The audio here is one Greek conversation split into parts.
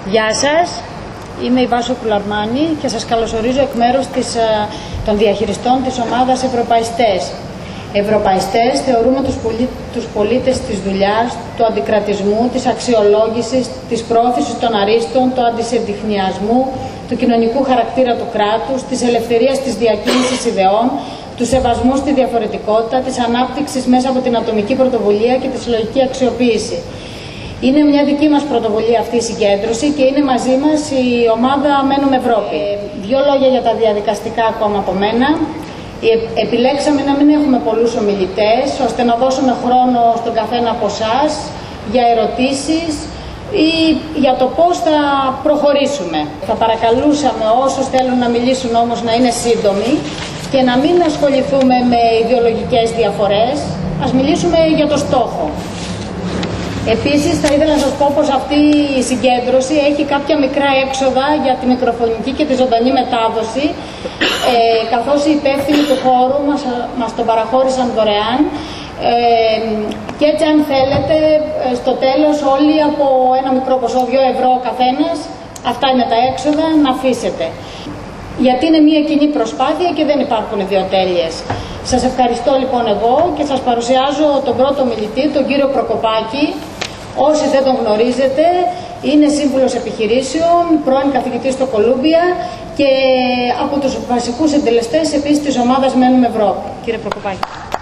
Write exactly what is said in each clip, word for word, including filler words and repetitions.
Γεια σας, είμαι η Βάσο Πουλαρμάνη και σας καλωσορίζω εκ μέρους της, των διαχειριστών της ομάδας Ευρωπαϊστές. Ευρωπαϊστές θεωρούμε τους, πολί, τους πολίτες της δουλειάς, του αντικρατισμού, της αξιολόγησης, της πρόθεσης των αρίστων, του αντισυντιχνιασμού, του κοινωνικού χαρακτήρα του κράτους, της ελευθερίας της διακίνησης ιδεών, του σεβασμού στη διαφορετικότητα, της ανάπτυξης μέσα από την ατομική πρωτοβουλία και τη συλλογική αξιοποίηση. Είναι μια δική μας πρωτοβουλία αυτή η συγκέντρωση και είναι μαζί μας η ομάδα Μένουμε Ευρώπη. Ε, δύο λόγια για τα διαδικαστικά ακόμα από μένα. Ε, επιλέξαμε να μην έχουμε πολλούς ομιλητές, ώστε να δώσουμε χρόνο στον καθένα από εσάς για ερωτήσεις ή για το πώς θα προχωρήσουμε. Θα παρακαλούσαμε όσους θέλουν να μιλήσουν όμως να είναι σύντομοι και να μην ασχοληθούμε με ιδεολογικές διαφορές, ας μιλήσουμε για το στόχο. Επίσης θα ήθελα να σας πω πως αυτή η συγκέντρωση έχει κάποια μικρά έξοδα για τη μικροφωνική και τη ζωντανή μετάδοση, ε, καθώς οι υπεύθυνοι του χώρου μας, μας τον παραχώρησαν δωρεάν, ε, και έτσι αν θέλετε στο τέλος όλοι από ένα μικρό ποσό, δύο ευρώ ο καθένας, αυτά είναι τα έξοδα, να αφήσετε. Γιατί είναι μια κοινή προσπάθεια και δεν υπάρχουν ιδιοτέλειες. Σας ευχαριστώ λοιπόν εγώ και σας παρουσιάζω τον πρώτο μιλητή, τον κύριο Προκοπάκη. Όσοι δεν τον γνωρίζετε, είναι σύμβουλος επιχειρήσεων, πρώην καθηγητής στο Κολούμπια και από τους βασικούς εντελεστές επίσης της ομάδας Μένουμε Ευρώπη. Κύριε Προκοπάκη.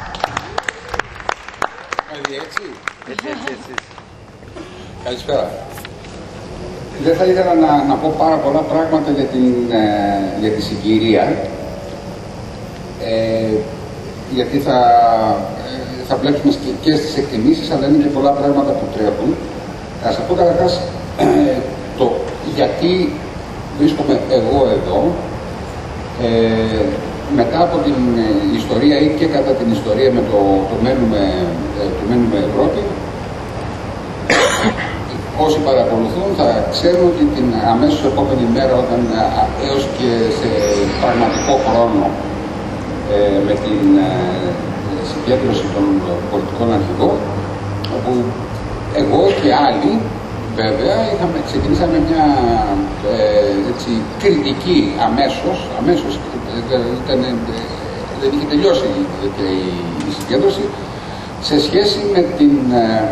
Έτσι, έτσι, έτσι, έτσι. Καλησπέρα. Δεν θα ήθελα να, να πω πάρα πολλά πράγματα για, την, ε, για τη συγκυρία, ε, γιατί θα, ε, θα βλέπουμε και, και στις εκτιμήσεις, αλλά είναι και πολλά πράγματα που τρέχουν. Θα σας πω καταρχάς ε, το γιατί βρίσκομαι εγώ εδώ, ε, μετά από την ε, ιστορία ή και κατά την ιστορία με το, το, μένουμε, ε, το Μένουμε Ευρώπη. Όσοι παρακολουθούν θα ξέρουν ότι την αμέσως επόμενη μέρα, όταν έως και σε πραγματικό χρόνο ε, με την ε, συγκέντρωση των πολιτικών αρχηγών, όπου εγώ και άλλοι βέβαια είχαμε, ξεκινήσαμε μια ε, έτσι, κριτική αμέσως, αμέσως ήταν, δεν είχε τελειώσει και η, η συγκέντρωση, σε σχέση με την ε,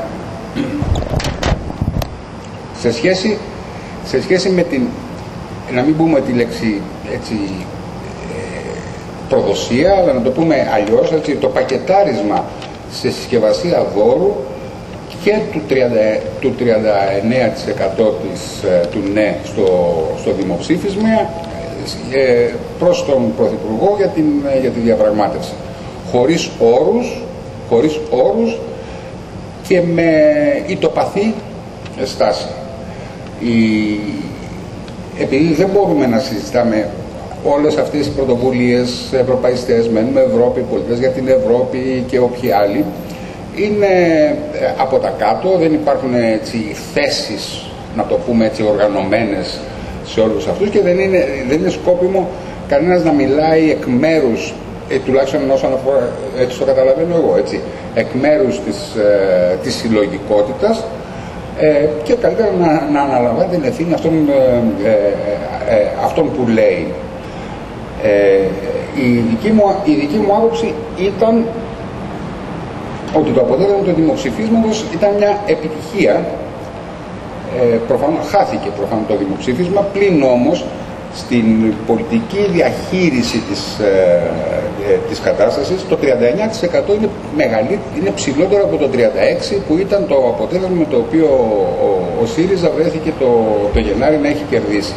Σε σχέση, σε σχέση με την, να μην πούμε τη λέξη έτσι, ε, προδοσία, αλλά να το πούμε αλλιώς, έτσι, το πακετάρισμα σε συσκευασία δώρου και του, τριάντα, του τριάντα εννέα τοις εκατό της, του ναι στο, στο δημοψήφισμα ε, προς τον Πρωθυπουργό για, την, για τη διαπραγμάτευση. Χωρίς όρους, χωρίς όρους και με ητοπαθή στάση. Η... Επειδή δεν μπορούμε να συζητάμε όλες αυτές τις πρωτοβουλίες, ευρωπαϊστές, Μένουμε Ευρώπη, πολιτές για την Ευρώπη και όποιοι άλλοι, είναι από τα κάτω, δεν υπάρχουν έτσι, θέσεις, να το πούμε έτσι, οργανωμένες σε όλους αυτούς και δεν είναι, δεν είναι σκόπιμο κανένας να μιλάει εκ μέρους, ε, τουλάχιστον όσον αφορά, έτσι το καταλαβαίνω εγώ, έτσι, εκ μέρους της, ε, της συλλογικότητας, Ε, και καλύτερα να, να αναλαμβάνει την ευθύνη αυτών, ε, ε, ε, αυτών που λέει. Ε, η, δική μου, η δική μου άποψη ήταν ότι το αποτέλεσμα του δημοψηφίσματος ήταν μια επιτυχία. Ε, προφανώς χάθηκε προφανώς το δημοψήφισμα, πλην όμως στην πολιτική διαχείριση της, ε, ε, της κατάστασης το τριάντα εννέα τοις εκατό είναι, μεγαλύτερο, είναι ψηλότερο από το τριάντα έξι τοις εκατό που ήταν το αποτέλεσμα με το οποίο ο, ο, ο ΣΥΡΙΖΑ βρέθηκε το, το Γενάρη να έχει κερδίσει.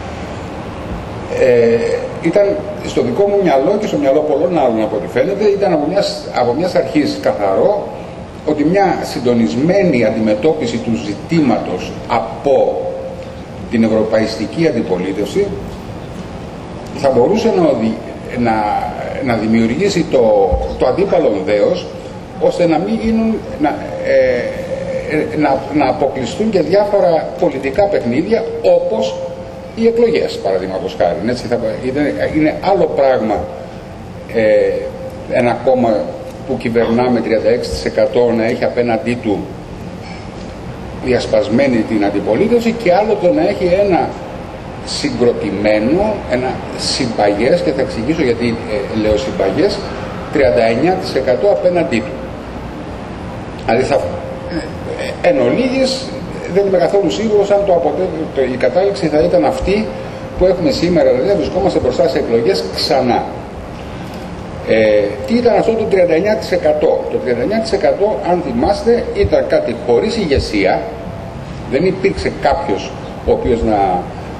Ε, ήταν στο δικό μου μυαλό και στο μυαλό πολλών άλλων από ό,τι φαίνεται, ήταν από μιας, από μιας αρχής καθαρό ότι μια συντονισμένη αντιμετώπιση του ζητήματος από την ευρωπαϊστική αντιπολίτευση θα μπορούσε να, οδη, να, να δημιουργήσει το, το αντίπαλο δέος, ώστε να μην γίνουν, να, ε, να, να αποκλειστούν και διάφορα πολιτικά παιχνίδια, όπως οι εκλογές, παραδείγματος χάρη. Έτσι, θα, είναι, είναι άλλο πράγμα ε, ένα κόμμα που κυβερνά με τριάντα έξι τοις εκατό να έχει απέναντί του διασπασμένη την αντιπολίτευση και άλλο το να έχει ένα συγκροτημένο, ένα συμπαγές, και θα εξηγήσω γιατί ε, λέω συμπαγές, τριάντα εννέα τοις εκατό απέναντί του. Δηλαδή θα, ε, εν ολίγης, δεν είμαι καθόλου σίγουρος αν το αποτέλεσμα, η κατάληξη θα ήταν αυτή που έχουμε σήμερα, δηλαδή βρισκόμαστε μπροστά σε εκλογές ξανά. Ε, τι ήταν αυτό το τριάντα εννέα τοις εκατό? Το τριάντα εννέα τοις εκατό, αν θυμάστε, ήταν κάτι χωρίς ηγεσία, δεν υπήρξε κάποιος ο οποίος να,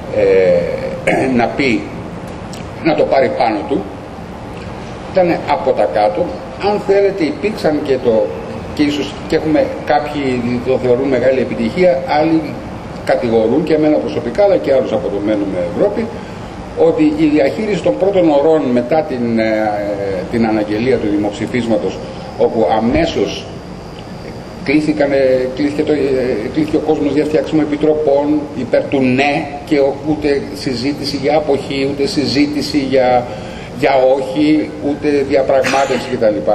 ε, να πει, να το πάρει πάνω του, ήταν από τα κάτω. Αν θέλετε, υπήρξαν και το, και ίσως και έχουμε κάποιοι το θεωρούν μεγάλη επιτυχία, άλλοι κατηγορούν, και εμένα προσωπικά αλλά και άλλους από το Μένουμε Ευρώπη, ότι η διαχείριση των πρώτων ωρών μετά την, ε, την αναγγελία του δημοψηφίσματος, όπου αμέσως κλήθηκαν, κλήθηκε, το, κλήθηκε ο κόσμος για φτιάξιμο επιτροπών υπέρ του ναι, και ούτε συζήτηση για αποχή, ούτε συζήτηση για, για όχι, ούτε διαπραγμάτευση κτλ.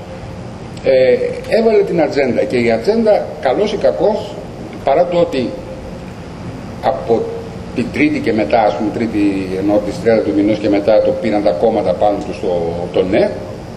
Ε, έβαλε την ατζέντα, και η ατζέντα, καλός ή κακός, παρά το ότι από την Τρίτη και μετά, ας πούμε, Τρίτη ενώ της τριάντα του μηνός και μετά, το πήραν τα κόμματα πάνω του στο το ναι,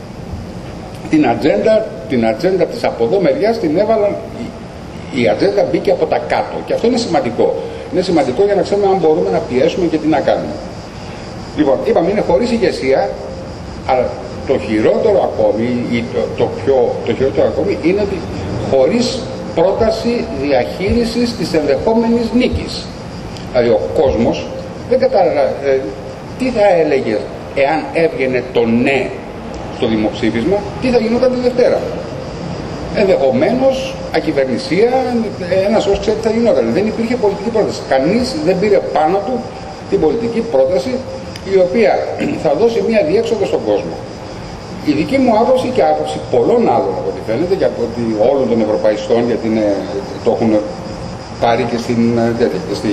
την ατζέντα, την ατζέντα της από εδώ μεριάς την έβαλαν, η, η ατζέντα μπήκε από τα κάτω, και αυτό είναι σημαντικό. Είναι σημαντικό για να ξέρουμε αν μπορούμε να πιέσουμε και τι να κάνουμε. Λοιπόν, είπαμε, είναι χωρίς ηγεσία, αλλά το χειρότερο ακόμη, ή το, το, πιο, το χειρότερο ακόμη είναι ότι χωρίς πρόταση διαχείρισης της ενδεχόμενης νίκης. Δηλαδή ο κόσμος δεν κατάλαβε ε, τι θα έλεγε εάν έβγαινε το ναι στο δημοψήφισμα, τι θα γινόταν τη Δευτέρα. Ενδεχομένως ακυβερνησία, ένας ως ξέρει τι θα γινόταν. Δεν υπήρχε πολιτική πρόταση. Κανείς δεν πήρε πάνω του την πολιτική πρόταση, η οποία θα δώσει μια διέξοδο στον κόσμο. Η δική μου άποψη και άποψη πολλών άλλων, από ό,τι φαίνεται, και από ότι όλων των ευρωπαϊστών, γιατί είναι, το έχουν πάρει και, στην, στη,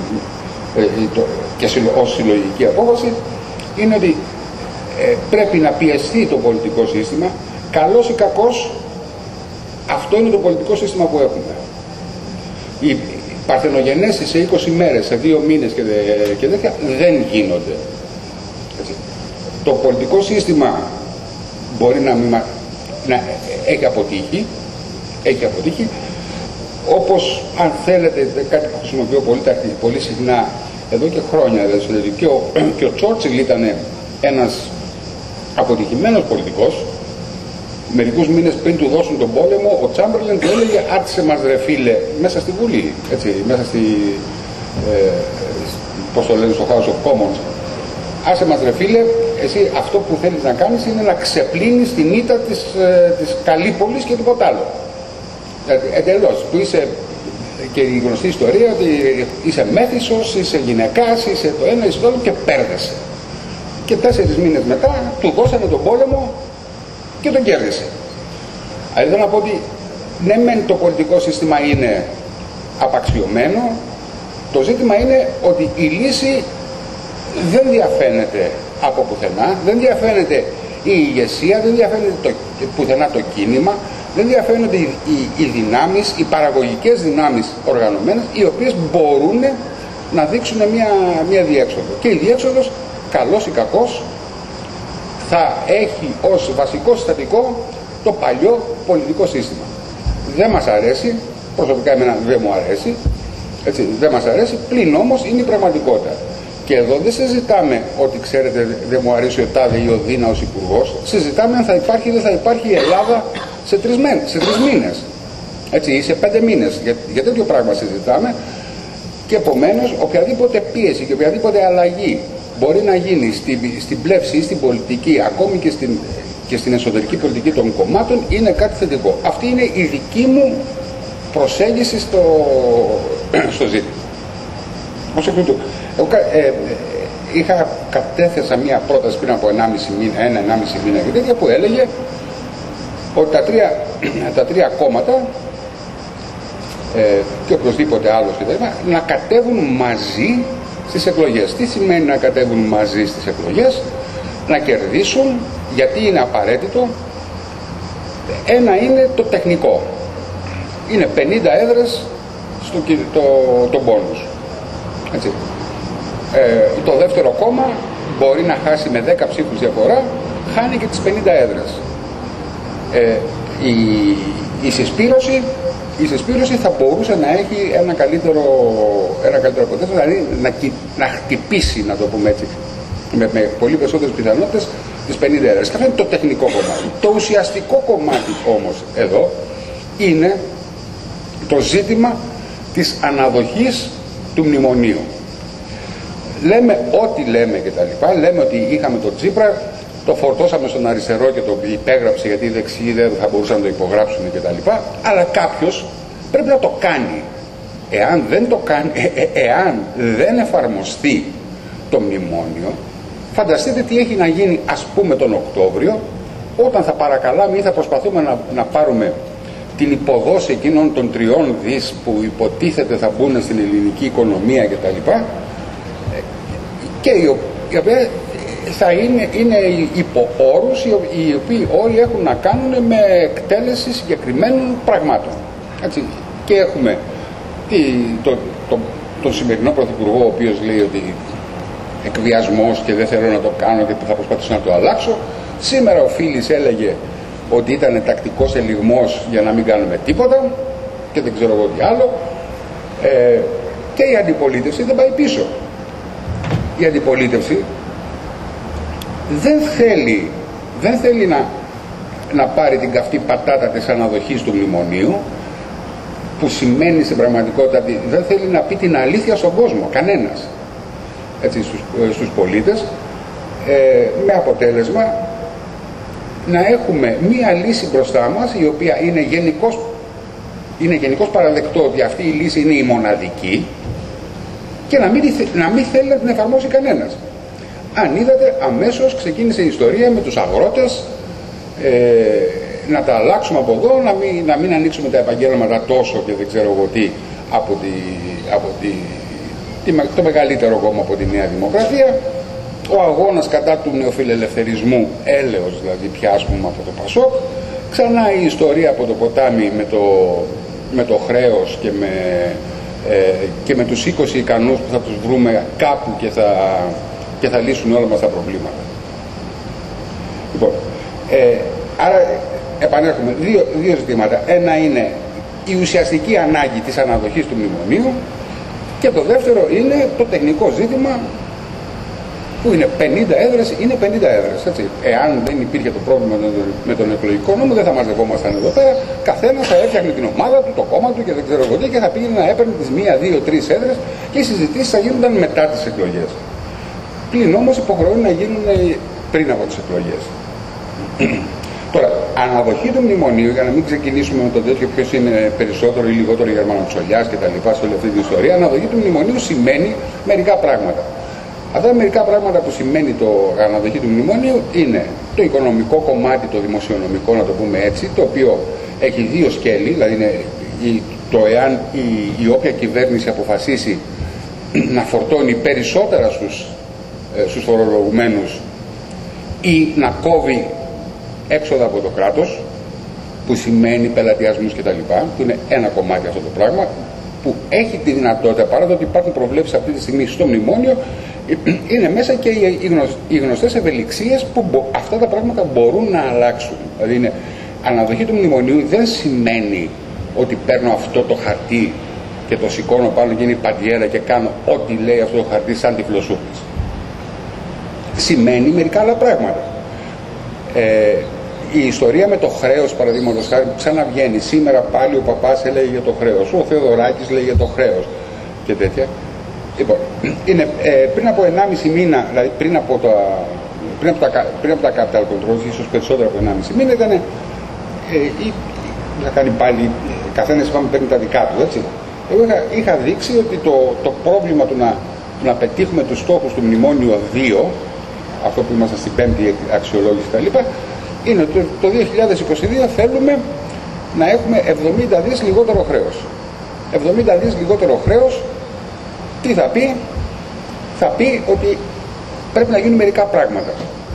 το, και ως συλλογική απόφαση, είναι ότι ε, πρέπει να πιεστεί το πολιτικό σύστημα, καλός ή κακός. Αυτό είναι το πολιτικό σύστημα που έχουμε. Οι παρθενογενέσεις σε είκοσι μέρες, σε δύο μήνες και, και τέτοια δεν γίνονται. Έτσι. Το πολιτικό σύστημα μπορεί να, μην, να έχει αποτύχει, έχει αποτύχει, όπως αν θέλετε, κάτι που χρησιμοποιώ πολύ, πολύ συχνά εδώ και χρόνια, δηλαδή, και ο, και ο Τσόρτσιλ ήταν ένας αποτυχημένος πολιτικός. Μερικούς μήνες πριν του δώσουν τον πόλεμο, ο Τσάμπερλεν του έλεγε «Άτσε μας ρε φίλε», μέσα στη Βουλή, έτσι, μέσα στη, ε, πώς το λένε, στο House of Commons. «Άσε μας ρε φίλε, εσύ αυτό που θέλεις να κάνεις είναι να ξεπλύνεις την ήττα της, ε, της Καλύπολης και τίποτα άλλο». Δηλαδή, εντελώς, που είσαι, και η γνωστή ιστορία ότι είσαι μέθησος, είσαι γυναικάς, είσαι το ένα, είσαι το άλλο, και πέρδεσαι. Και τέσσερις μήνες μετά του δώσανε τον πόλεμο και τον κέρδισε. Δηλαδή θέλω να πω ότι ναι μεν το πολιτικό σύστημα είναι απαξιωμένο, το ζήτημα είναι ότι η λύση δεν διαφαίνεται από πουθενά, δεν διαφαίνεται η ηγεσία, δεν διαφαίνεται το, πουθενά το κίνημα, δεν διαφαίνονται οι, οι, οι δυνάμεις, οι παραγωγικές δυνάμεις οργανωμένες, οι οποίες μπορούν να δείξουν μια, μια διέξοδο. Και η διέξοδος, καλός ή κακός, θα έχει ως βασικό συστατικό το παλιό πολιτικό σύστημα. Δεν μας αρέσει, προσωπικά εμένα δεν μου αρέσει, έτσι, δεν μας αρέσει, πλην όμως είναι η πραγματικότητα. Και εδώ δεν συζητάμε ότι, ξέρετε, δεν μου αρέσει ο τάδε ή ο δίνα ως υπουργός, συζητάμε αν θα υπάρχει ή δεν θα υπάρχει η Ελλάδα σε τρεις, σε τρεις μήνες, έτσι, ή σε πέντε μήνες, για, για τέτοιο πράγμα συζητάμε. Και επομένως οποιαδήποτε πίεση και οποιαδήποτε αλλαγή μπορεί να γίνει στην, στην πλεύση ή στην πολιτική, ακόμη και στην, και στην εσωτερική πολιτική των κομμάτων, είναι κάτι θετικό. Αυτή είναι η δική μου προσέγγιση στο, στο ζήτημα. Ως εκ τούτου, εγώ ε, είχα κατέθεσα μια πρόταση πριν από ενάμιση μήνα, ένα ενάμιση μήνα και τέτοια, που έλεγε ότι τα τρία, τα τρία κόμματα ε, και οποιοδήποτε άλλος και τέτοια, να κατέβουν μαζί στις εκλογές. Τι σημαίνει να κατέβουν μαζί στις εκλογές? Να κερδίσουν, γιατί είναι απαραίτητο. Ένα είναι το τεχνικό. Είναι πενήντα έδρες στο, το, το bonus. Έτσι. Ε, το δεύτερο κόμμα μπορεί να χάσει με δέκα ψήφους διαφορά, χάνει και τις πενήντα έδρες. Ε, η, η, συσπήρωση, η συσπήρωση θα μπορούσε να έχει ένα καλύτερο, ένα καλύτερο αποτέλεσμα, δηλαδή να, να χτυπήσει, να το πούμε έτσι, με, με πολύ περισσότερες πιθανότητες τις πενήντα έδρες. Και αυτό είναι το τεχνικό κομμάτι. Το ουσιαστικό κομμάτι όμως εδώ είναι το ζήτημα της αναδοχής του μνημονίου. Λέμε ό,τι λέμε και τα λοιπά, λέμε ότι είχαμε τον Τσίπρα, το φορτώσαμε στον αριστερό και το υπέγραψε γιατί οι δεξιοί δεν θα μπορούσαν να το υπογράψουν και τα λοιπά, αλλά κάποιος πρέπει να το κάνει. Εάν δεν το κάνει, ε, ε, εάν δεν εφαρμοστεί το μνημόνιο, φανταστείτε τι έχει να γίνει, ας πούμε, τον Οκτώβριο, όταν θα παρακαλάμε ή θα προσπαθούμε να, να πάρουμε την υποδόση εκείνων των τριών δις που υποτίθεται θα μπουν στην ελληνική οικονομία και τα λοιπά, και η οποία θα είναι, είναι υπό όρους οι οποίοι όλοι έχουν να κάνουν με εκτέλεση συγκεκριμένων πραγμάτων. Έτσι. Και έχουμε τη, το, το, τον σημερινό πρωθυπουργό, ο οποίος λέει ότι εκβιασμός και δεν θέλω να το κάνω και θα προσπαθήσω να το αλλάξω. Σήμερα ο Φίλης έλεγε ότι ήταν τακτικός ελιγμός για να μην κάνουμε τίποτα και δεν ξέρω εγώ τι άλλο. Ε, και η αντιπολίτευση δεν πάει πίσω. Η αντιπολίτευση δεν θέλει, δεν θέλει να, να πάρει την καυτή πατάτα της αναδοχής του μνημονίου, που σημαίνει στην πραγματικότητα δεν θέλει να πει την αλήθεια στον κόσμο, κανένας, έτσι, στους, στους πολίτες, ε, με αποτέλεσμα να έχουμε μία λύση μπροστά μας η οποία είναι γενικώς, είναι γενικώς παραδεκτό ότι αυτή η λύση είναι η μοναδική και να μην, να μην θέλει να την εφαρμόσει κανένας. Αν είδατε, αμέσως ξεκίνησε η ιστορία με τους αγρότες, ε, να τα αλλάξουμε από εδώ, να μην, να μην ανοίξουμε τα επαγγέλματα τόσο και δεν ξέρω εγώ τι από, τη, από τη, τη, το μεγαλύτερο κόμμα από τη Νέα Δημοκρατία. Ο αγώνας κατά του νεοφιλελευθερισμού, έλεος δηλαδή πια, ας πούμε, από το Πασόκ. Ξανά η ιστορία από το ποτάμι με το, με το χρέος και με, ε, και με τους είκοσι ικανούς που θα τους βρούμε κάπου και θα, και θα λύσουν όλα μας τα προβλήματα. Λοιπόν, ε, άρα επανέρχομαι, δύο, δύο ζητήματα. Ένα είναι η ουσιαστική ανάγκη της αναδοχής του μνημονίου και το δεύτερο είναι το τεχνικό ζήτημα που είναι πενήντα έδρες, είναι πενήντα έδρες. Έτσι. Εάν δεν υπήρχε το πρόβλημα με τον εκλογικό νόμο, δεν θα μαζευόμασταν εδώ πέρα. Καθένας θα έφτιαχνε την ομάδα του, το κόμμα του και δεν ξέρω εγώ τι, και θα πήγαινε να έπαιρνε τις μία, δύο, τρεις έδρες και οι συζητήσεις θα γίνονταν μετά τις εκλογές. Πλην όμως υποχρεώνει να γίνουν πριν από τις εκλογές. Τώρα, αναδοχή του μνημονίου, για να μην ξεκινήσουμε με το τέτοιο ποιος είναι περισσότερο ή λιγότερο Γερμανοψολιάς και τα λοιπά σε όλη αυτή την ιστορία, αναδοχή του μνημονίου σημαίνει μερικά πράγματα. Αυτά μερικά πράγματα που σημαίνει το αναδοχή του μνημονίου είναι το οικονομικό κομμάτι, το δημοσιονομικό, να το πούμε έτσι, το οποίο έχει δύο σκέλη, δηλαδή είναι το εάν η, η όποια κυβέρνηση αποφασίσει να φορτώνει περισσότερα στους, στους φορολογουμένους ή να κόβει έξοδα από το κράτος, που σημαίνει πελατειασμούς κτλ., που είναι ένα κομμάτι αυτό το πράγμα, που έχει τη δυνατότητα, παρά το ότι υπάρχουν προβλέψεις αυτή τη στιγμή στο μνημόνιο, είναι μέσα και οι γνωστές ευελιξίες που αυτά τα πράγματα μπορούν να αλλάξουν. Δηλαδή είναι, αναδοχή του μνημονίου δεν σημαίνει ότι παίρνω αυτό το χαρτί και το σηκώνω πάνω και είναι παντιέρα και κάνω ό,τι λέει αυτό το χαρτί σαν τυφλοσούπης. Σημαίνει μερικά άλλα πράγματα. Ε, η ιστορία με το χρέος, παραδείγματος χάρη, που ξαναβγαίνει σήμερα, πάλι ο παπάς έλεγε για το χρέος, ο Θεοδωράκης λέει για το χρέος και τέτοια. Λοιπόν, είναι, ε, πριν από ενάμιση μήνα, δηλαδή πριν από τα, πριν από τα, πριν από τα capital controls, ίσως περισσότερο από ενάμιση μήνα, ήταν, ε, ή, θα κάνει πάλι, καθένας είπαμε παίρνει τα δικά του, έτσι. Εγώ είχα, είχα δείξει ότι το, το πρόβλημα του να, να πετύχουμε τους στόχους του μνημόνιο δύο, αυτό που είμαστε στην πέμπτη αξιολόγηση κτλ., είναι ότι το δύο χιλιάδες είκοσι δύο θέλουμε να έχουμε εβδομήντα δις λιγότερο χρέος. εβδομήντα δις λιγότερο χρέος, τι θα πει? Θα πει ότι πρέπει να γίνουν μερικά πράγματα.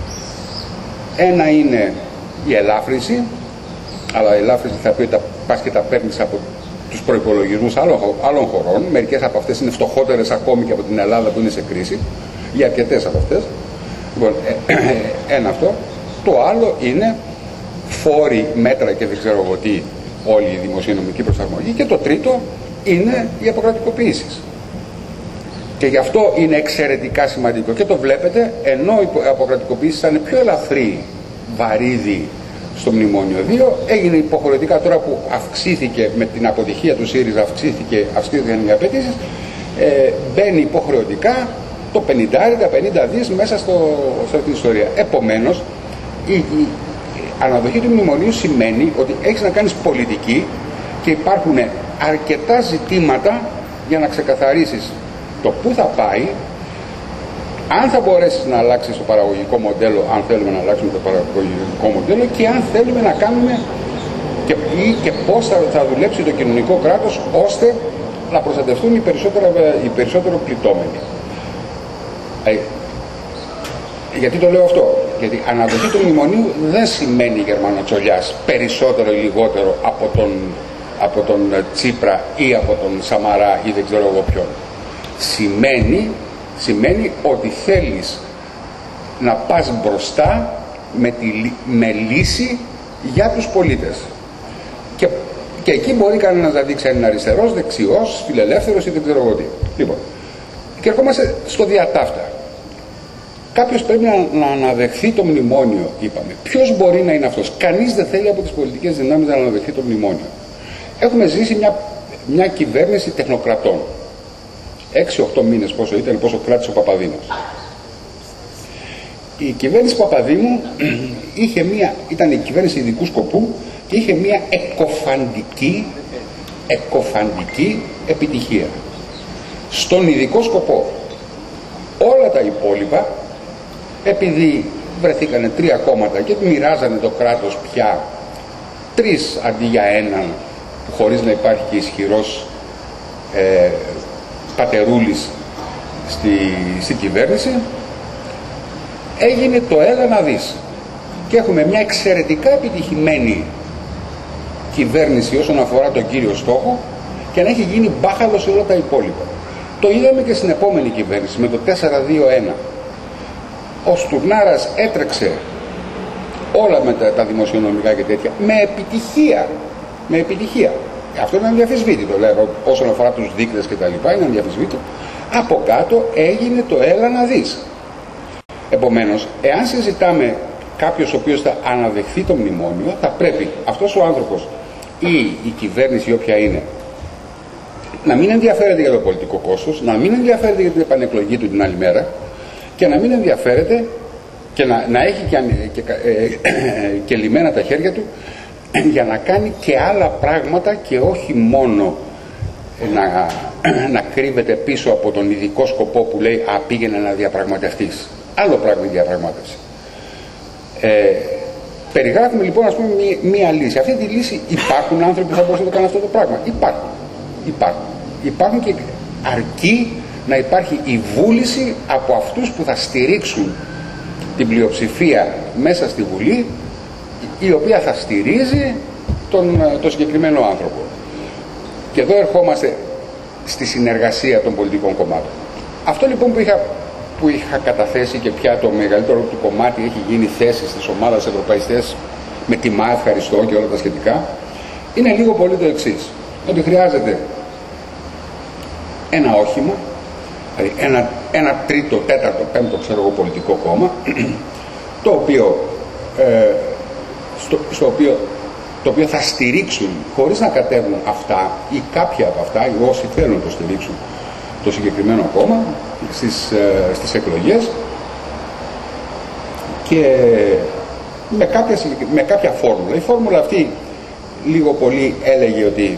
Ένα είναι η ελάφρυνση, αλλά η ελάφρυνση θα πει ότι πας και τα παίρνεις από τους προϋπολογισμούς άλλων, άλλων χωρών. Μερικές από αυτές είναι φτωχότερες ακόμη και από την Ελλάδα που είναι σε κρίση, για αρκετές από αυτές. Λοιπόν, ένα αυτό. Το άλλο είναι φόροι, μέτρα και δεν ξέρω εγώ τι, όλη η δημοσιονομική προσαρμογή. Και το τρίτο είναι οι αποκρατικοποιήσεις. Και γι' αυτό είναι εξαιρετικά σημαντικό. Και το βλέπετε, ενώ οι αποκρατικοποιήσεις ήταν πιο ελαφρύ βαρύδι στο Μνημόνιο δύο, έγινε υποχρεωτικά τώρα που αυξήθηκε με την αποτυχία του ΣΥΡΙΖΑ, αυξήθηκε, αυξήθηκαν οι απαιτήσεις, ε, μπαίνει υποχρεωτικά το πενήντα, τα πενήντα δις μέσα στο, σε αυτή την ιστορία. Επομένως, η, η αναδοχή του Μνημονίου σημαίνει ότι έχεις να κάνεις πολιτική και υπάρχουν αρκετά ζητήματα για να ξεκαθαρίσεις το πού θα πάει, αν θα μπορέσεις να αλλάξεις το παραγωγικό μοντέλο, αν θέλουμε να αλλάξουμε το παραγωγικό μοντέλο, και αν θέλουμε να κάνουμε και, ή και πώς θα, θα δουλέψει το κοινωνικό κράτος ώστε να προστατευτούν οι περισσότερο, οι περισσότερο πληττόμενοι. Ε, γιατί το λέω αυτό? Γιατί αναδοχή του Μνημονίου δεν σημαίνει Γερμανοτσολιάς περισσότερο ή λιγότερο από τον, από τον Τσίπρα ή από τον Σαμαρά ή δεν ξέρω εγώ ποιον. Σημαίνει, σημαίνει ότι θέλεις να πας μπροστά με, τη, με λύση για τους πολίτες. Και, και εκεί μπορεί κανένας να δείξει αν είναι αριστερός, δεξιός, φιλελεύθερος ή δεν ξέρω εγώ τι. Λοιπόν, και ερχόμαστε στο διατάφτα. Κάποιος πρέπει να, να αναδεχθεί το μνημόνιο, είπαμε. Ποιος μπορεί να είναι αυτός? Κανείς δεν θέλει από τις πολιτικές δυνάμεις να αναδεχθεί το μνημόνιο. Έχουμε ζήσει μια, μια κυβέρνηση τεχνοκρατών. έξι οχτώ μήνες πόσο ήταν, πόσο κράτησε ο Παπαδήμος. Η κυβέρνηση Παπαδήμου είχε μια, ήταν η κυβέρνηση ειδικού σκοπού και είχε μια εκοφαντική, εκοφαντική επιτυχία. Στον ειδικό σκοπό. Όλα τα υπόλοιπα, επειδή βρεθήκανε τρία κόμματα και μοιράζανε το κράτος πια τρεις αντί για έναν, χωρίς να υπάρχει και ισχυρός ε, πατερούλης στη, στη κυβέρνηση, έγινε το έλα να δεις. Και έχουμε μια εξαιρετικά επιτυχημένη κυβέρνηση όσον αφορά τον κύριο στόχο και να έχει γίνει μπάχαλο σε όλα τα υπόλοιπα. Το είδαμε και στην επόμενη κυβέρνηση με το τέσσερα δύο ένα. Ο Στουρνάρας έτρεξε όλα με τα, τα δημοσιονομικά και τέτοια με επιτυχία. Με επιτυχία. Αυτό είναι αδιαφυσβήτητο, λέω, όσον αφορά τους δείκτες και τα λοιπά, είναι αδιαφυσβήτητο. Από κάτω έγινε το έλα να δεις. Επομένως, εάν συζητάμε κάποιος ο οποίος θα αναδεχθεί το μνημόνιο, θα πρέπει αυτός ο άνθρωπος ή η κυβέρνηση όποια είναι να μην ενδιαφέρεται για το πολιτικό κόστος, να μην ενδιαφέρεται για την επανεκλογή του την άλλη μέρα και να μην ενδιαφέρεται και να, να έχει και, και, ε, ε, και λυμμένα τα χέρια του για να κάνει και άλλα πράγματα και όχι μόνο να, να κρύβεται πίσω από τον ειδικό σκοπό που λέει «Α, πήγαινε να διαπραγματευτείς». Άλλο πράγμα η διαπραγμάτευση. Ε, περιγράφουμε λοιπόν, ας πούμε, μία, μία λύση. Αυτή τη λύση υπάρχουν άνθρωποι που θα μπορούσαν να το κάνουν αυτό το πράγμα. Υπάρχουν. Υπάρχουν. Υπάρχουν και αρκεί να υπάρχει η βούληση από αυτούς που θα στηρίξουν την πλειοψηφία μέσα στη Βουλή, η οποία θα στηρίζει τον, τον συγκεκριμένο άνθρωπο. Και εδώ ερχόμαστε στη συνεργασία των πολιτικών κομμάτων. Αυτό λοιπόν που είχα, που είχα καταθέσει και πια το μεγαλύτερο του κομμάτι έχει γίνει θέση της ομάδας ευρωπαϊστές, με τιμά, ευχαριστώ και όλα τα σχετικά, είναι λίγο πολύ το εξής. Ότι χρειάζεται ένα όχημα, δηλαδή ένα, ένα τρίτο, τέταρτο, πέμπτο ξέρω εγώ πολιτικό κόμμα, το οποίο, ε, στο, στο οποίο, το οποίο θα στηρίξουν χωρίς να κατέβουν αυτά ή κάποια από αυτά, ή όσοι θέλουν να το στηρίξουν το συγκεκριμένο κόμμα στις, ε, στις εκλογές και με κάποια, με κάποια φόρμουλα. Η φόρμουλα αυτή λίγο πολύ έλεγε ότι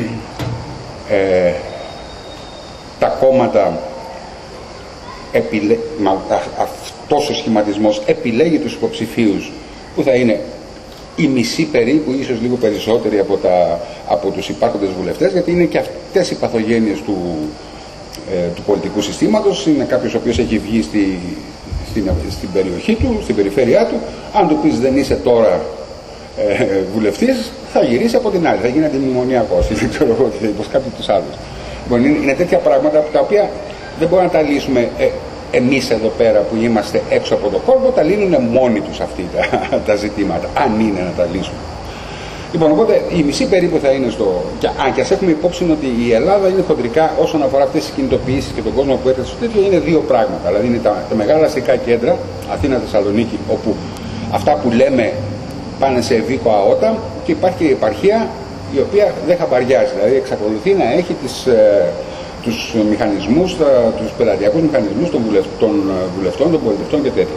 ε, τα κόμματα επιλέ... Μα, αυτός ο σχηματισμός επιλέγει τους υποψηφίους που θα είναι η μισή περίπου, ίσως λίγο περισσότεροι από, τα, από τους υπάρχοντες βουλευτές, γιατί είναι και αυτές οι παθογένειες του, ε, του πολιτικού συστήματος. Είναι κάποιος ο οποίος έχει βγει στη, στην, στην περιοχή του, στην περιφέρειά του. Αν του πεις δεν είσαι τώρα ε, βουλευτής, θα γυρίσει από την άλλη, θα γίνει αντιμνημονιακός ή δεν ξέρω εγώ τι, όπως κάποιοι τους άλλους. Λοιπόν, είναι, είναι τέτοια πράγματα τα οποία δεν μπορούμε να τα λύσουμε ε, εμείς εδώ πέρα που είμαστε έξω από τον κόσμο, τα λύνουν μόνοι τους αυτοί τα, τα ζητήματα, αν είναι να τα λύσουν. Λοιπόν, οπότε η μισή περίπου θα είναι στο. Και, αν και ας έχουμε υπόψη ότι η Ελλάδα είναι χοντρικά όσον αφορά αυτές τις κινητοποιήσεις και τον κόσμο που έρχεται στο τέτοιο, είναι δύο πράγματα. Δηλαδή είναι τα, τα μεγάλα αστικά κέντρα, Αθήνα, Θεσσαλονίκη, όπου αυτά που λέμε πάνε σε ευήκο αότα, και υπάρχει και η επαρχία η οποία δεν χαμπαριάζει. Δηλαδή εξακολουθεί να έχει τις, ε, τους μηχανισμούς, τα, τους πελατειακούς μηχανισμούς των, βουλευ, των βουλευτών, των πολιτευτών και τέτοια.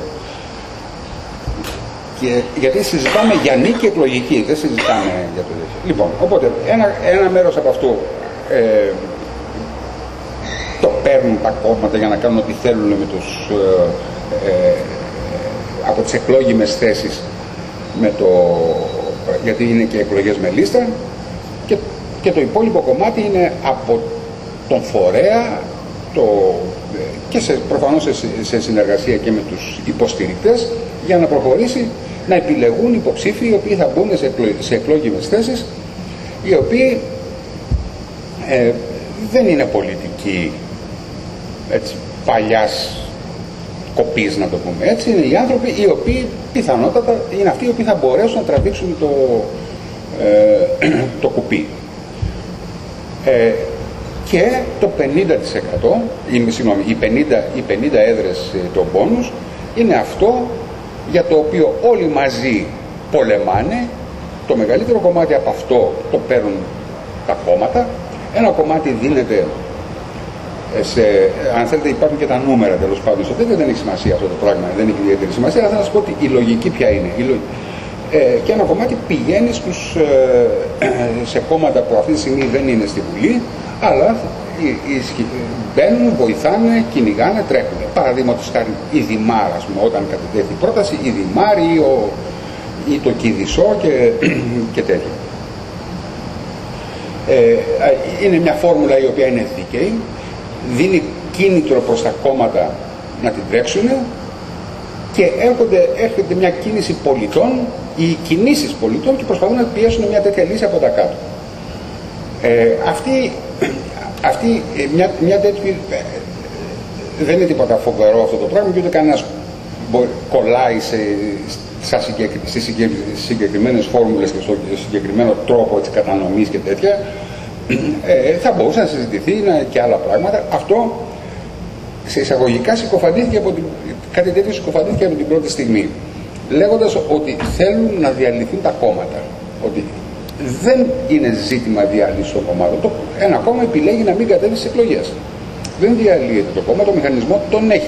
Και, γιατί συζητάμε για νίκη εκλογική, δεν συζητάμε για το τέτοιο. Λοιπόν, οπότε ένα, ένα μέρος από αυτό ε, το παίρνουν τα κόμματα για να κάνουν ό,τι θέλουν με τους, ε, ε, από τις εκλόγιμες θέσεις, με το, γιατί είναι και εκλογές με λίστα, και, και το υπόλοιπο κομμάτι είναι από τον φορέα το, και σε, προφανώς σε, σε συνεργασία και με τους υποστηρικτές, για να προχωρήσει να επιλεγούν υποψήφοι οι οποίοι θα μπουν σε, εκλο, σε εκλόγιμες θέσεις, οι οποίοι ε, δεν είναι πολιτικοί έτσι, παλιάς κοπής, να το πούμε έτσι. Είναι οι άνθρωποι οι οποίοι πιθανότατα είναι αυτοί οι οποίοι θα μπορέσουν να τραβήξουν το, ε, το κουπί. Ε, και το πενήντα τοις εκατό, ή, συγγνώμη, οι πενήντα, οι πενήντα έδρες των πόνους είναι αυτό για το οποίο όλοι μαζί πολεμάνε. Το μεγαλύτερο κομμάτι από αυτό το παίρνουν τα κόμματα. Ένα κομμάτι δίνεται σε, αν θέλετε υπάρχουν και τα νούμερα τέλος πάντων, στο τέτοιο δεν έχει σημασία αυτό το πράγμα, δεν έχει ιδιαίτερη σημασία, αλλά θα σας πω ότι η λογική ποια είναι. Η λογική. Ε, και ένα κομμάτι πηγαίνει στους, ε, σε κόμματα που αυτή τη στιγμή δεν είναι στη Βουλή, αλλά οι, οι, μπαίνουν, βοηθάνε, κυνηγάνε, τρέχουν. Παραδείγματος χάρη η Δημάρ, ας πούμε, όταν κατετέθη η πρόταση, η Δημάρ ή, ο, ή το Κηδισό και, και τέτοια. Ε, είναι μια φόρμουλα η οποία είναι δίκαιη, δίνει κίνητρο προς τα κόμματα να την τρέξουν, και έρχονται, έρχεται μια κίνηση πολιτών ή κινήσεις πολιτών και προσπαθούν να πιέσουν μια τέτοια λύση από τα κάτω. Ε, αυτή, αυτή μια, μια τέτοια, δεν είναι τίποτα φοβερό αυτό το πράγμα, και ούτε κανένας κολλάει σε, στις συγκεκριμένες φόρμουλες και στο συγκεκριμένο τρόπο έτσι, κατανομής και τέτοια. Ε, θα μπορούσε να συζητηθεί να, και άλλα πράγματα. Αυτό σε εισαγωγικά συκοφαντήθηκε από την, κάτι τέτοιο συκοφαντήθηκε από την πρώτη στιγμή, λέγοντας ότι θέλουν να διαλυθούν τα κόμματα, ότι δεν είναι ζήτημα διάλυσης των κομμάτων. Το, ένα κόμμα επιλέγει να μην κατέβει στις εκλογές, δεν διαλύεται το κόμμα, το μηχανισμό τον έχει.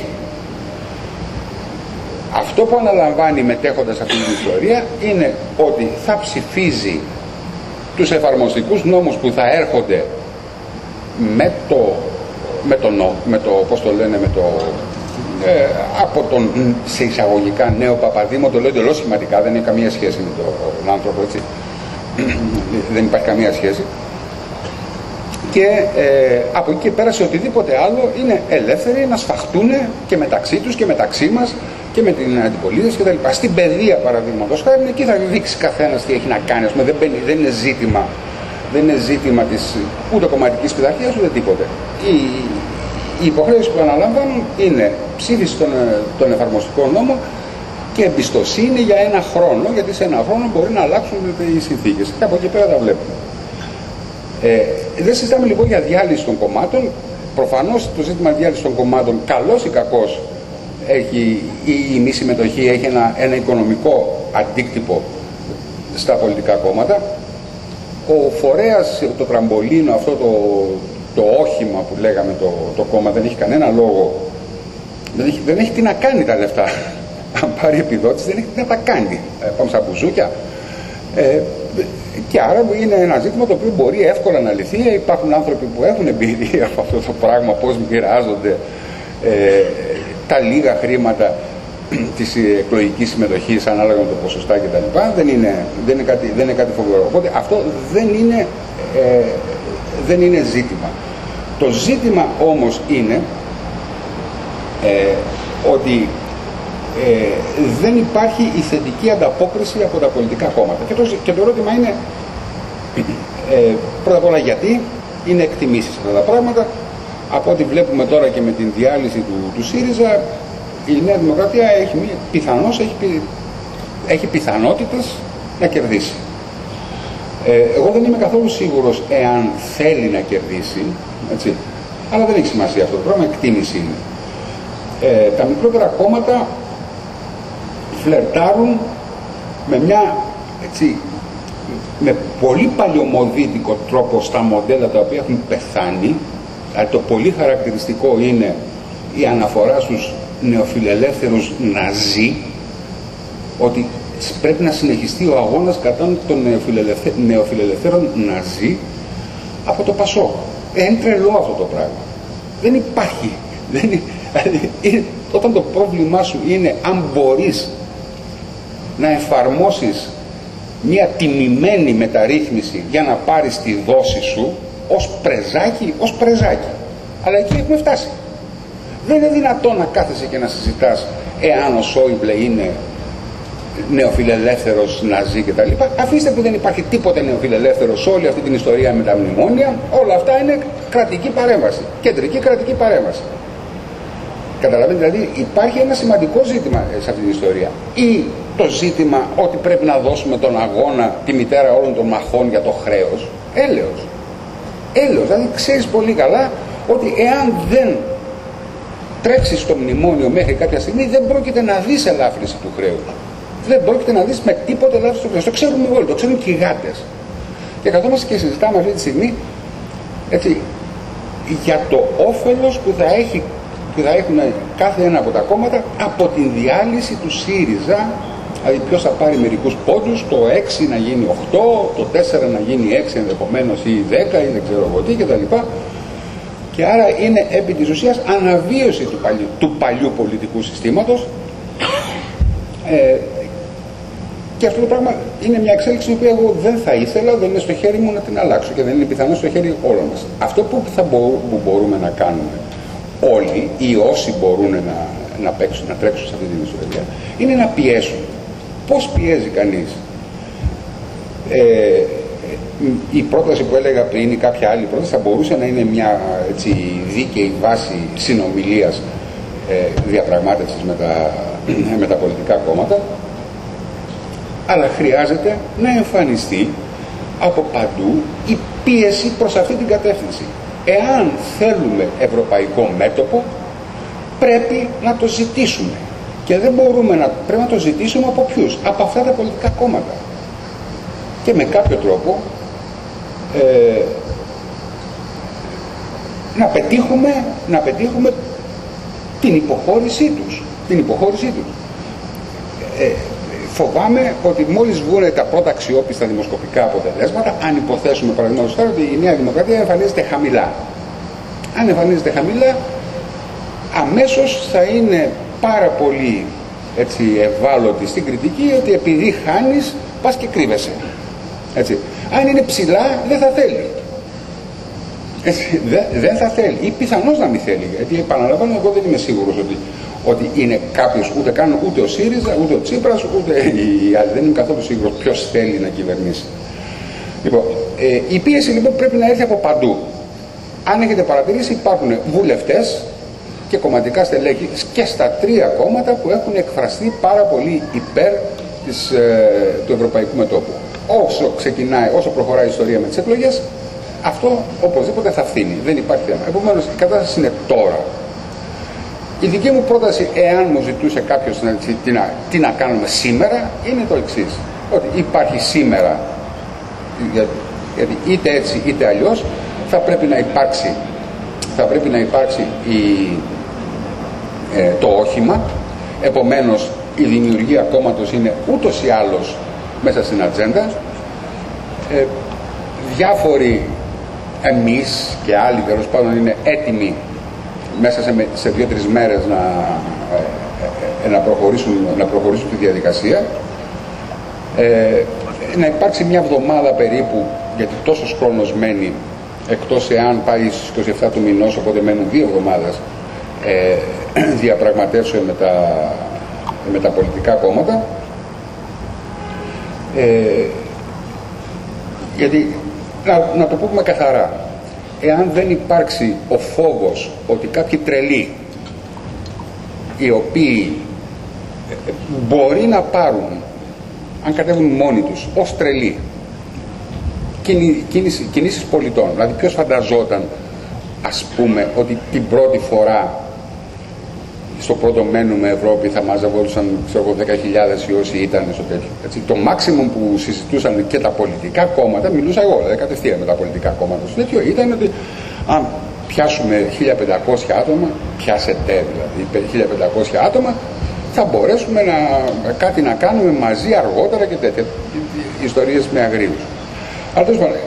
Αυτό που αναλαμβάνει μετέχοντας αυτή την ιστορία είναι ότι θα ψηφίζει τους εφαρμοστικούς νόμους που θα έρχονται με το, με το, νό, με το πώς το λένε, με το, ε, από τον σε εισαγωγικά νέο Παπαδήμο, το λέω εντελώς σχηματικά, δεν έχει καμία σχέση με τον άνθρωπο, έτσι, δεν υπάρχει καμία σχέση. Και ε, από εκεί και πέρα σε οτιδήποτε άλλο είναι ελεύθεροι να σφαχτούν και μεταξύ τους και μεταξύ μας και με την αντιπολίτευση κτλ. Στην παιδεία, παραδείγματος χάρη, εκεί θα δείξει καθένας τι έχει να κάνει. Ας πούμε, δεν, μπαίνει, δεν είναι ζήτημα, δεν είναι ζήτημα της ούτε κομματικής πειθαρχίας ούτε τίποτε. Η, η υποχρέωση που αναλαμβάνουν είναι ψήφιση των, των εφαρμοστικών νόμων και εμπιστοσύνη για ένα χρόνο, γιατί σε ένα χρόνο μπορεί να αλλάξουν οι συνθήκες. Και από εκεί πέρα τα βλέπουμε. Ε, δεν συζητάμε λοιπόν για διάλυση των κομμάτων. Προφανώς το ζήτημα διάλυση των κομμάτων, καλός ή κακός, έχει, η, η μη συμμετοχή έχει ένα, ένα οικονομικό αντίκτυπο στα πολιτικά κόμματα. Ο φορέας, το τραμπολίνο, αυτό το, το όχημα που λέγαμε το, το κόμμα, δεν έχει κανένα λόγο, δεν έχει, δεν έχει τι να κάνει τα λεφτά. Αν πάρει επιδότηση δεν έχει τι να τα κάνει. Ε, πάμε στα μπουζούκια. Ε, και άρα είναι ένα ζήτημα το οποίο μπορεί εύκολα να λυθεί. Υπάρχουν άνθρωποι που έχουν εμπειρία από αυτό το πράγμα, πώς μοιράζονται ε, τα λίγα χρήματα της εκλογικής συμμετοχής ανάλογα με το ποσοστά κτλ. Δεν είναι, δεν, είναι κάτι, δεν είναι κάτι φοβερό. Οπότε αυτό δεν είναι, ε, δεν είναι ζήτημα. Το ζήτημα όμως είναι ε, ότι ε, δεν υπάρχει η θετική ανταπόκριση από τα πολιτικά κόμματα. Και το, και το ερώτημα είναι Ε, πρώτα απ' όλα γιατί είναι εκτιμήσεις αυτά τα πράγματα. Από ό,τι βλέπουμε τώρα και με την διάλυση του, του ΣΥΡΙΖΑ, η Νέα Δημοκρατία έχει, πιθανώς, έχει, έχει πιθανότητες να κερδίσει. Ε, εγώ δεν είμαι καθόλου σίγουρος εάν θέλει να κερδίσει, έτσι, αλλά δεν έχει σημασία αυτό το πράγμα, εκτίμηση είναι. Ε, τα μικρότερα κόμματα φλερτάρουν με μια, έτσι, με πολύ παλιωμοδίτικο τρόπο στα μοντέλα τα οποία έχουν πεθάνει. Δηλαδή το πολύ χαρακτηριστικό είναι η αναφορά στους νεοφιλελεύθερους Ναζί, ότι πρέπει να συνεχιστεί ο αγώνας κατά των νεοφιλελευθε... νεοφιλελευθέρων Ναζί από το Πασόκ. Ε, είναι τρελό αυτό το πράγμα. Δεν υπάρχει. Δεν είναι... είναι... Όταν το πρόβλημά σου είναι αν μπορείς να εφαρμόσεις μια τιμημένη μεταρρύθμιση για να πάρεις τη δόση σου, ως πρεζάκι, ως πρεζάκι. Αλλά εκεί έχουμε φτάσει. Δεν είναι δυνατόν να κάθεσαι και να συζητάς εάν ο Σόιμπλε είναι νεοφιλελεύθερος Ναζί κτλ. Αφήστε που δεν υπάρχει τίποτε νεοφιλελεύθερο σε όλη αυτή την ιστορία με τα μνημόνια. Όλα αυτά είναι κρατική παρέμβαση. Κεντρική κρατική παρέμβαση. Καταλαβαίνετε, δηλαδή υπάρχει ένα σημαντικό ζήτημα σε αυτή την ιστορία. Ή το ζήτημα ότι πρέπει να δώσουμε τον αγώνα, τη μητέρα όλων των μαχών για το χρέος. Έλεος. Έλεος. Δηλαδή ξέρεις πολύ καλά ότι εάν δεν τρέξεις στο μνημόνιο μέχρι κάποια στιγμή, δεν πρόκειται να δεις ελάφρυνση του χρέους. Δεν πρόκειται να δεις με τίποτε ελάφρυνση του χρέους. Το ξέρουμε όλοι, το ξέρουν και οι γάτες. Και καθόμαστε και συζητάμε αυτή τη στιγμή, έτσι, για το όφελος που θα έχει, που θα έχουν κάθε ένα από τα κόμματα από την διάλυση του ΣΥΡΙΖΑ. Δηλαδή ποιος θα πάρει μερικούς πόντους, το έξι να γίνει οκτώ, το τέσσερα να γίνει έξι ενδεχομένως ή δέκα ή δεν ξέρω εγώ τι κτλ. Και άρα είναι επί της ουσίας αναβίωση του παλιού, του παλιού πολιτικού συστήματος. Ε, και αυτό το πράγμα είναι μια εξέλιξη που εγώ δεν θα ήθελα, δεν είναι στο χέρι μου να την αλλάξω και δεν είναι πιθανό στο χέρι όλων μας. Αυτό που, θα μπο, που μπορούμε να κάνουμε όλοι ή όσοι μπορούν να, να, παίξουν, να τρέξουν σε αυτή την ιστορία είναι να πιέσουν. Πώς πιέζει κανείς? Ε, η πρόταση που έλεγα πριν ή κάποια άλλη πρόταση θα μπορούσε να είναι μια, έτσι, δίκαιη βάση συνομιλίας, ε, διαπραγμάτευσης με τα, με τα πολιτικά κόμματα, αλλά χρειάζεται να εμφανιστεί από παντού η πίεση προς αυτή την κατεύθυνση. Εάν θέλουμε ευρωπαϊκό μέτωπο, πρέπει να το ζητήσουμε. Και δεν μπορούμε να, πρέπει να το ζητήσουμε από ποιους? Από αυτά τα πολιτικά κόμματα. Και με κάποιο τρόπο ε, να, πετύχουμε, να πετύχουμε την υποχώρησή τους. Την υποχώρησή τους. Ε, φοβάμαι ότι μόλις βγουν τα πρώτα αξιόπιστα δημοσκοπικά αποτελέσματα, αν υποθέσουμε παραδείγματος χάρη ότι η Νέα Δημοκρατία εμφανίζεται χαμηλά. Αν εμφανίζεται χαμηλά, αμέσως θα είναι πάρα πολύ, έτσι, ευάλωτη στην κριτική ότι επειδή χάνεις πας και κρύβεσαι. Έτσι. Αν είναι ψηλά δεν θα θέλει. Έτσι, δε, δεν θα θέλει ή πιθανώς να μην θέλει, γιατί επαναλαμβάνω, εγώ δεν είμαι σίγουρος ότι, ότι είναι κάποιος, ούτε καν ούτε ο ΣΥΡΙΖΑ, ούτε ο Τσίπρας, ούτε οι άλλοι. Δεν είμαι καθόλου σίγουρος ποιος θέλει να κυβερνήσει. Λοιπόν, ε, η πίεση λοιπόν πρέπει να έρθει από παντού. Αν έχετε παρατηρήσει, υπάρχουν βουλευτές και κομματικά στελέχη και στα τρία κόμματα που έχουν εκφραστεί πάρα πολύ υπέρ της, ε, του ευρωπαϊκού μετώπου. Όσο ξεκινάει, όσο προχωράει η ιστορία με τις εκλογές, αυτό οπωσδήποτε θα φθήνει. Δεν υπάρχει θέμα. Επομένως, η κατάσταση είναι τώρα. Η δική μου πρόταση, εάν μου ζητούσε κάποιος τι να, τι να κάνουμε σήμερα, είναι το εξής. Ότι υπάρχει σήμερα, γιατί είτε έτσι είτε αλλιώς, θα πρέπει να υπάρξει, θα πρέπει να υπάρξει η, ε, το όχημα. Επομένως, η δημιουργία κόμματος είναι ούτως ή άλλως μέσα στην ατζέντα. Ε, διάφοροι, εμείς και άλλοι τέλος πάντων, είναι έτοιμοι μέσα σε, σε δύο-τρεις μέρες να, ε, ε, να, προχωρήσουν, να προχωρήσουν τη διαδικασία. Ε, να υπάρξει μια εβδομάδα περίπου, γιατί τόσος χρόνος μένει, εκτός εάν πάει στις είκοσι επτά του μηνός, οπότε μένουν δύο εβδομάδες ε, διαπραγματεύσεων με τα, με τα πολιτικά κόμματα. Ε, Γιατί, να, να το πούμε καθαρά, εάν δεν υπάρξει ο φόβος ότι κάποιοι τρελοί, οι οποίοι μπορεί να πάρουν, αν κατέβουν μόνοι τους, ως τρελοί, κινήσεις, κινήσεις πολιτών, δηλαδή ποιος φανταζόταν, ας πούμε, ότι την πρώτη φορά στο πρώτο μένουμε Ευρώπη θα μαζευόντουσαν, ξέρω εγώ, δέκα χιλιάδες ή όσοι ήταν στο τέτοιο. Έτσι. Το maximum που συζητούσαν και τα πολιτικά κόμματα, μιλούσα εγώ, δηλαδή κατευθείαν με τα πολιτικά κόμματα στο τέτοιο, ήταν ότι αν πιάσουμε χίλια πεντακόσια άτομα, πιάσετε δηλαδή χίλια πεντακόσια άτομα, θα μπορέσουμε να, κάτι να κάνουμε μαζί αργότερα και τέτοια. Ιστορίες με αγρίους. Αλλά τέλος πάντων,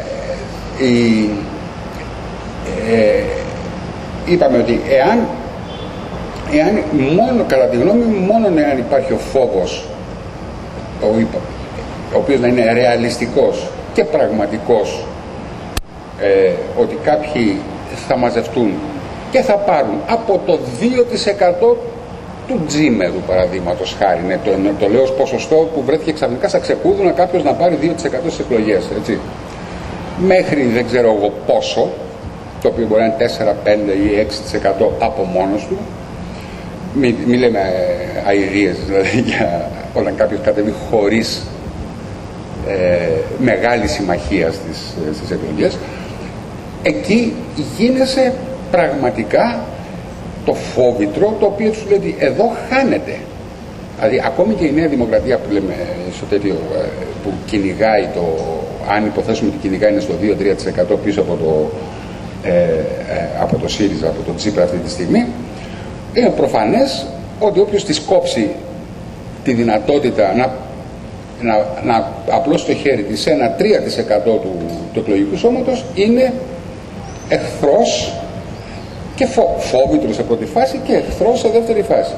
ε, είπαμε ότι εάν Εάν μόνο, κατά τη γνώμη μου, μόνο εάν υπάρχει ο φόβος, ο, ο οποίος να είναι ρεαλιστικός και πραγματικός, ε, ότι κάποιοι θα μαζευτούν και θα πάρουν από το δύο τοις εκατό του τζίμερου, παραδείγματος χάρη, ναι, το, το λέω ως ποσοστό που βρέθηκε ξαφνικά στα Ξεκούδουνα κάποιος να πάρει δύο τοις εκατό στις εκλογές, έτσι, μέχρι δεν ξέρω εγώ πόσο, το οποίο μπορεί να είναι τέσσερα, πέντε ή έξι τοις εκατό από μόνος του. Μην μη λέμε αηδίες, δηλαδή, για όταν κάποιος κατεβεί χωρίς ε, μεγάλη συμμαχία στις, στις εκλογές. Εκεί γίνεσαι πραγματικά το φόβητρο, το οποίο σου λέει ότι εδώ χάνεται. Δηλαδή ακόμη και η Νέα Δημοκρατία που λέμε στο τέτοιο, που κυνηγάει το, αν υποθέσουμε ότι κυνηγάει είναι στο δύο με τρία τοις εκατό πίσω από το, ε, ε, από το ΣΥΡΙΖΑ, από το Τσίπρα αυτή τη στιγμή, είναι προφανές ότι όποιος της κόψει τη δυνατότητα να, να, να απλώσει το χέρι της σε ένα τρία τοις εκατό του, του εκλογικού σώματος είναι εχθρός και φο, φόβητρος σε πρώτη φάση και εχθρός σε δεύτερη φάση.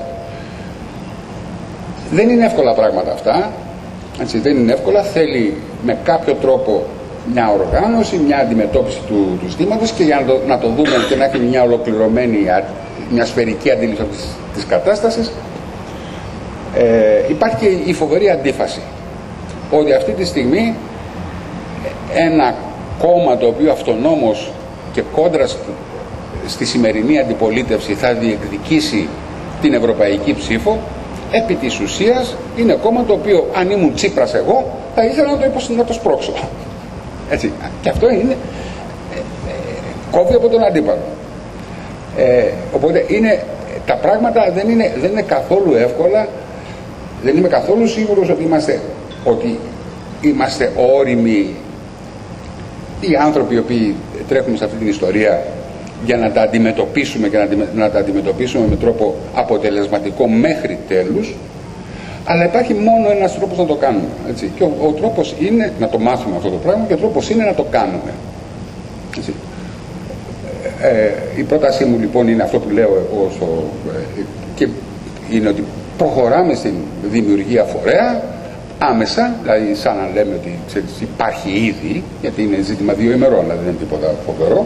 Δεν είναι εύκολα πράγματα αυτά, έτσι, δεν είναι εύκολα, θέλει με κάποιο τρόπο μια οργάνωση, μια αντιμετώπιση του, του ζητήματος και για να το, να το δούμε και να έχει μια ολοκληρωμένη, μια σφαιρική αντίληψη της, της κατάστασης, ε, υπάρχει και η φοβερή αντίφαση ότι αυτή τη στιγμή ένα κόμμα το οποίο αυτονόμως και κόντρα στη σημερινή αντιπολίτευση θα διεκδικήσει την ευρωπαϊκή ψήφο, επί της ουσίας είναι κόμμα το οποίο αν ήμουν Τσίπρας εγώ θα ήθελα να το, υποσ... να το σπρώξω. Έτσι. Και αυτό είναι ε, ε, κόβει από τον αντίπαλο. Ε, οπότε είναι, τα πράγματα δεν είναι, δεν είναι καθόλου εύκολα. Δεν είμαι καθόλου σίγουρος ότι είμαστε, ότι είμαστε όριμοι οι άνθρωποι οι οποίοι τρέχουμε σε αυτή την ιστορία για να τα αντιμετωπίσουμε και να, να τα αντιμετωπίσουμε με τρόπο αποτελεσματικό μέχρι τέλους, αλλά υπάρχει μόνο ένας τρόπος να το κάνουμε, έτσι. Και ο, ο τρόπος είναι να το μάθουμε αυτό το πράγμα και ο τρόπος είναι να το κάνουμε, έτσι. Ε, η πρότασή μου λοιπόν είναι αυτό που λέω εγώ στο, ε, και είναι ότι προχωράμε στην δημιουργία φορέα άμεσα, δηλαδή σαν να λέμε ότι ξέρεις, υπάρχει ήδη, γιατί είναι ζήτημα δύο ημερών, δηλαδή δεν είναι τίποτα φοβερό,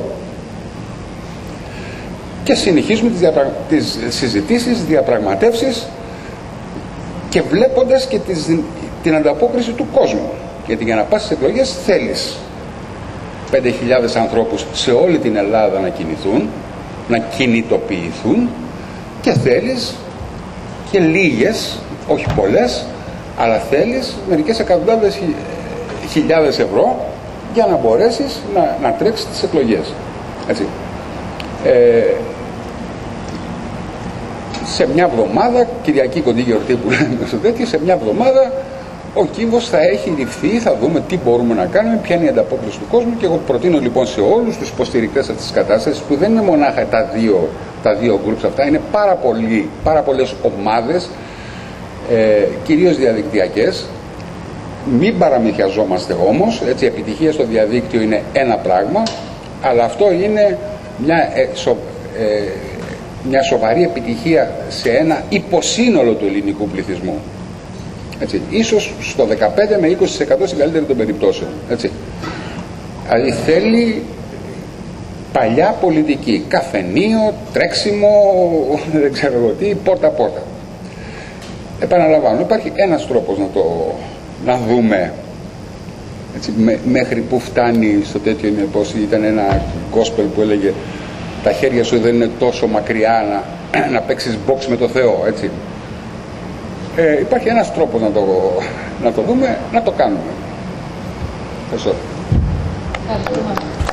και συνεχίζουμε τις, διαπρα... τις συζητήσεις, διαπραγματεύσεις και βλέποντας και τις... την ανταπόκριση του κόσμου, γιατί για να πας στις εκλογές θέλεις πέντε χιλιάδες ανθρώπους σε όλη την Ελλάδα να κινηθούν, να κινητοποιηθούν, και θέλεις και λίγες, όχι πολλές, αλλά θέλεις μερικές εκατοντάδες χιλιάδες ευρώ για να μπορέσεις να, να τρέξεις τις εκλογές, έτσι. Ε, σε μια εβδομάδα, Κυριακή κοντή γιορτή που λέμε στο τέτοιο, σε μια εβδομάδα ο κύβος θα έχει ρυφθεί, θα δούμε τι μπορούμε να κάνουμε, ποια είναι η ανταπόκριση του κόσμου, και εγώ προτείνω λοιπόν σε όλους τους υποστηρικτές αυτής της κατάστασης, που δεν είναι μονάχα τα δύο, τα δύο groups αυτά, είναι πάρα, πολλοί, πάρα πολλές ομάδες, ε, κυρίως διαδικτυακές. Μην παραμυθιαζόμαστε όμως, έτσι, επιτυχία στο διαδίκτυο είναι ένα πράγμα, αλλά αυτό είναι μια, ε, σο, ε, μια σοβαρή επιτυχία σε ένα υποσύνολο του ελληνικού πληθυσμού. Έτσι, ίσως στο δεκαπέντε με είκοσι τοις εκατό στην καλύτερη των περιπτώσεων. Έτσι. Δηλαδή θέλει παλιά πολιτική, καφενείο, τρέξιμο, δεν ξέρω εγώ τι, πόρτα-πόρτα. Επαναλαμβάνω, υπάρχει ένας τρόπος να, το, να δούμε Έτσι, με, μέχρι που φτάνει στο τέτοιο είναι, πως ήταν ένα gospel που έλεγε τα χέρια σου δεν είναι τόσο μακριά να, να παίξεις box με το Θεό, έτσι. Ε, υπάρχει ένας τρόπος να το, να το δούμε, να το κάνουμε. Ευχαριστώ. Ευχαριστούμε.